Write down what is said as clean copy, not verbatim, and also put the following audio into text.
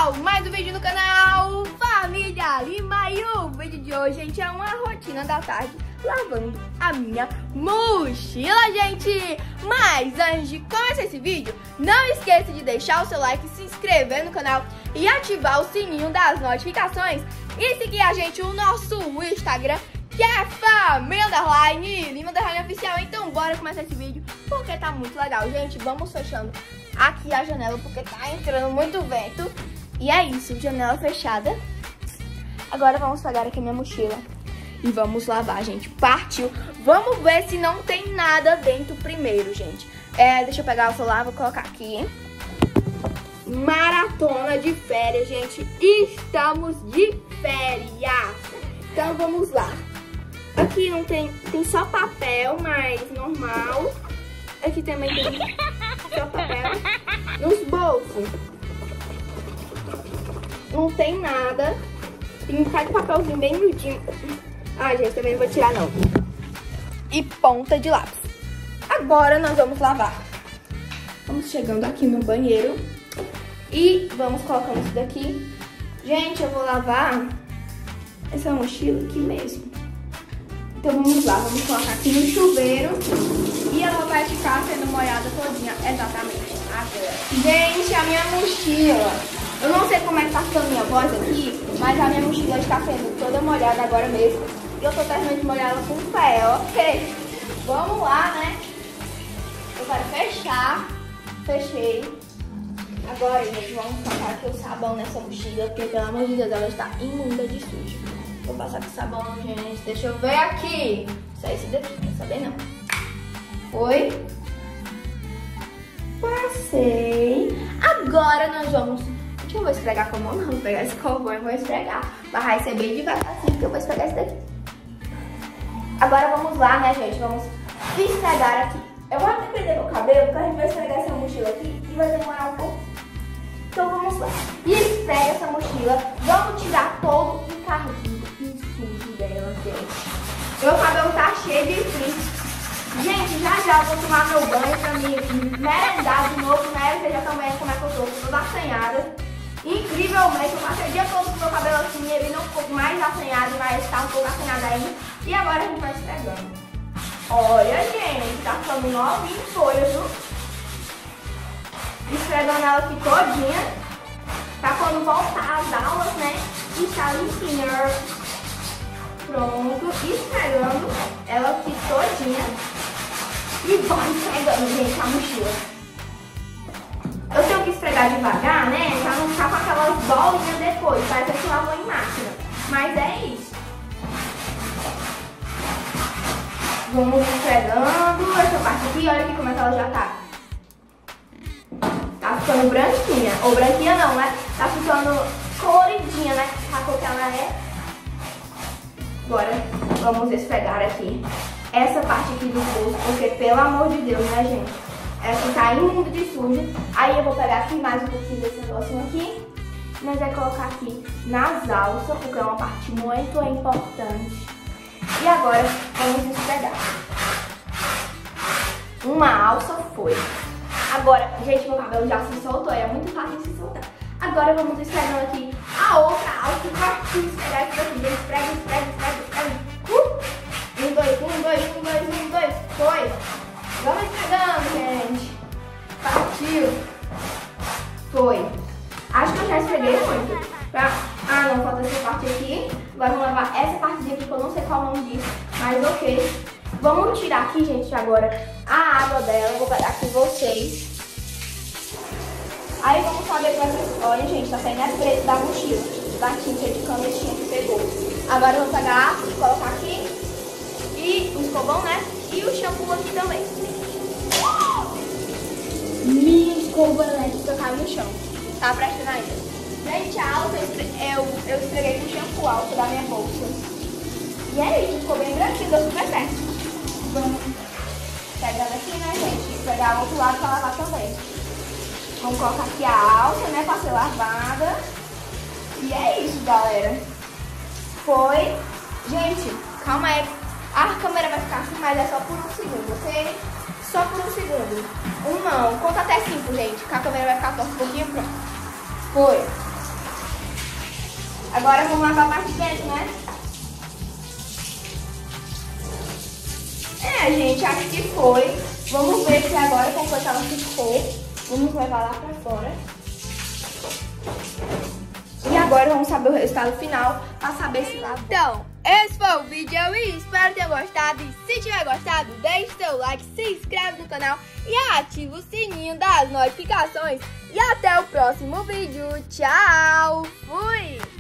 pessoal, mais um vídeo no canal Família Lima. E o vídeo de hoje, gente, é uma rotina da tarde lavando a minha mochila, gente. Mas antes de começar esse vídeo, não esqueça de deixar o seu like, se inscrever no canal e ativar o sininho das notificações. E seguir a gente no nosso Instagram, que é Família_Lima_Oficial. Então bora começar esse vídeo, porque tá muito legal, gente. Vamos fechando aqui a janela, porque tá entrando muito vento. E é isso, janela fechada. Agora vamos pegar aqui minha mochila e vamos lavar, gente. Partiu. Vamos ver se não tem nada dentro primeiro, gente. Deixa eu pegar o celular, vou colocar aqui. Maratona de férias, gente. Estamos de férias. Então vamos lá. Aqui não tem só papel, mas normal. Aqui também tem só papel. Nos bolsos não tem nada. Tem um bocado de papelzinho bem miudinho. Ah, gente, também não vou tirar não. E ponta de lápis. Agora nós vamos lavar. Vamos chegando aqui no banheiro e vamos colocando isso daqui. Gente, eu vou lavar essa mochila aqui mesmo. Então vamos lá, vamos colocar aqui no chuveiro e ela vai ficar sendo molhada todinha, exatamente agora. Gente, a minha mochila, eu não sei como é que tá ficando a minha voz aqui, mas a minha mochila está sendo toda molhada agora mesmo. E eu tô terminando de molhar ela com o pé, ok? Vamos lá, né? Eu quero fechar. Fechei. Agora, gente, vamos passar aqui o sabão nessa mochila, porque pelo amor de Deus, ela está imunda de sujo. Vou passar com sabão, gente. Deixa eu ver aqui. Só esse daqui, não saber não. Foi. Passei. Agora nós vamos... Gente, eu vou esfregar com a mão, não. Vou pegar esse escovão e vou esfregar. Mas vai ser bem devagarzinho, que eu vou esfregar esse daqui. Agora vamos lá, né, gente? Vamos esfregar aqui. Eu vou até prender meu cabelo, porque a gente vai esfregar essa mochila aqui e vai demorar um pouco. Então vamos lá. E esfrega essa mochila. Vamos tirar todo o encardinho e sujo dela, gente. Meu cabelo tá cheio de frizz. Gente, já eu vou tomar meu banho pra me merendar de novo, né? Vocês já estão vendo como é que eu tô toda assanhada. Incrivelmente, eu passei o dia todo com meu cabelo assim, ele não ficou mais assanhado, mas tá um pouco assanhado ainda. E agora a gente vai esfregando. Olha, gente, tá ficando novinho em folha, viu? Esfregando ela aqui todinha. Tá quando voltar as aulas, né? E tá limpinha. Pronto. Esfregando ela aqui todinha. E vamos esfregando, gente, a mochila. Eu tenho que esfregar devagar, né? Pra não ficar com aquelas bolinhas depois. Parece que lavou em máquina. Mas é isso. Vamos esfregando essa parte aqui. Olha aqui como é que ela já tá. Tá ficando branquinha. Ou branquinha não, né? Tá ficando coloridinha, né? A cor que ela é. Agora vamos esfregar aqui essa parte aqui do bolso, porque pelo amor de Deus, né, gente? Essa tá imundo de sujo. Aí eu vou pegar aqui mais um pouquinho desse negocinho aqui. Nós vamos colocar aqui nas alças, porque é uma parte muito importante. E agora vamos esfregar. Uma alça foi. Agora, gente, meu cabelo já se soltou, é muito fácil de se soltar. Agora vamos esfregando aqui a outra alça. Partiu esfregar isso daqui. Esfrega. Um, dois. Foi. Vamos esfregando, gente. Partiu. Foi. Acho que eu já esfreguei muito. Ah, não, falta essa parte aqui. Agora vamos lavar essa partezinha aqui, que eu não sei qual é o nome disso. Mas ok. Vamos tirar aqui, gente, agora a água dela. Eu vou pegar aqui vocês. Aí vamos saber que vai ser... Olha, gente, tá saindo a preto da mochila. Da tinta de canetinha que pegou. Agora eu vou pegar e colocar aqui. E o escovão, né? E o shampoo aqui também. Minha escova elétrica caiu no chão. Tá prestando ainda. Gente, a alça eu esfreguei com o shampoo alto da minha bolsa. E é isso, ficou bem branquinho, deu super certo. Vamos pegando aqui, né, gente? Pegar o outro lado pra lavar também. Vamos colocar aqui a alça, né, pra ser lavada. E é isso, galera. Foi. Gente, calma aí. A câmera vai ficar assim, mas é só por um segundo, ok? Só por um segundo. Um não. Conta até 5, gente. Que a câmera vai ficar torta um pouquinho, pronto. Foi. Agora vamos lavar a parte de dentro, né? Gente, acho que foi. Vamos ver se agora como foi que ela ficou. Vamos levar lá pra fora. E agora vamos saber o resultado final pra saber se lavou. Então, esse foi o vídeo e espero ter gostado. E se tiver gostado, deixe seu like, se inscreve no canal e ativa o sininho das notificações. E até o próximo vídeo. Tchau! Fui!